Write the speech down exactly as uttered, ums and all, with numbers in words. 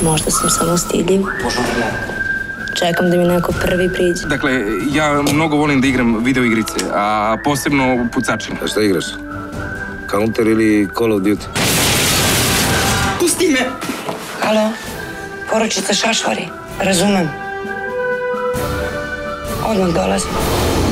Možda sam samo stidljiv. Čekam da mi neko prvi priđe. Dakle, ja mnogo volim da igram video igrice, a posebno pucačima. A šta igraš? Counter ili Call of Duty? Pusti me! Halo? Poručica Šašvari. Razumem. Odmah dolazim.